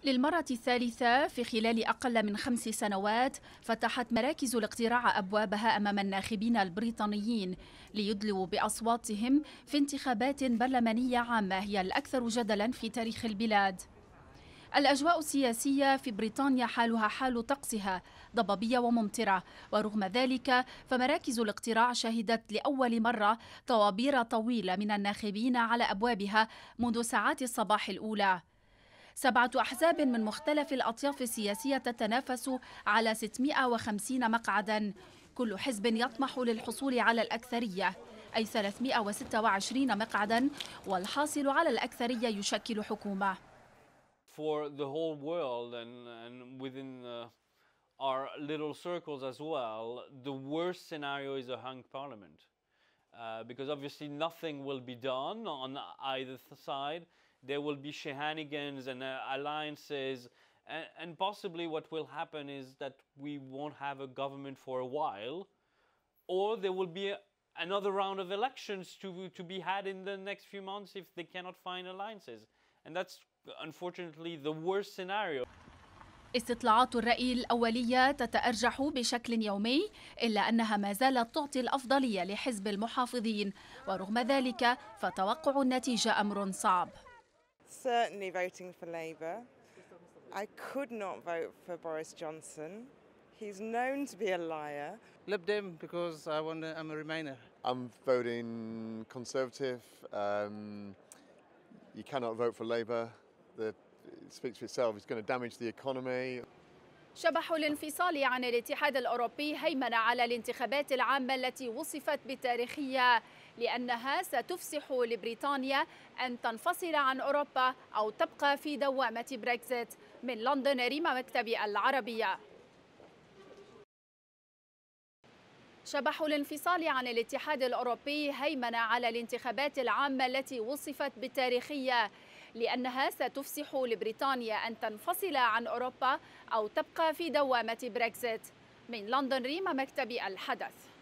للمرة الثالثة في خلال أقل من 5 سنوات فتحت مراكز الاقتراع أبوابها أمام الناخبين البريطانيين ليدلوا بأصواتهم في انتخابات برلمانية عامة هي الأكثر جدلاً في تاريخ البلاد. الأجواء السياسية في بريطانيا حالها حال طقسها ضبابية وممطرة، ورغم ذلك فمراكز الاقتراع شهدت لأول مرة طوابير طويلة من الناخبين على أبوابها منذ ساعات الصباح الأولى. 7 أحزاب من مختلف الأطياف السياسية تتنافس على 650 مقعداً، كل حزب يطمح للحصول على الأكثرية أي 326 مقعداً، والحاصل على الأكثرية يشكل حكومة. For the whole world and within our little circles as well, the worst scenario is a hung parliament. Because obviously nothing will be done on either side. There will be shenanigans and alliances, and possibly what will happen is that we won't have a government for a while, or there will be another round of elections to be had in the next few months if they cannot find alliances. And that's unfortunately the worst scenario. استطلاعات الرأي الأولية تتأرجح بشكل يومي، إلا أنها ما زالت تعطي الأفضلية لحزب المحافظين، ورغم ذلك فتوقع النتيجة أمر صعب. Certainly voting for Labour. I could not vote for Boris Johnson. He's known to be a liar. Lib Dem because I'm a Remainer. I'm voting Conservative. You cannot vote for Labour. It speaks for itself. It's going to damage the economy. شبح الانفصال عن الاتحاد الأوروبي هيمن على الانتخابات العامة التي وصفت بالتاريخية لأنها ستفسح لبريطانيا أن تنفصل عن أوروبا أو تبقى في دوامة بريكزيت. من لندن ريما، مكتب العربية. شبح الانفصال عن الاتحاد الأوروبي هيمن على الانتخابات العامة التي وصفت بالتاريخية لأنها ستفسح لبريطانيا أن تنفصل عن أوروبا أو تبقى في دوامة بريكزيت. من لندن ريما، مكتب الحدث.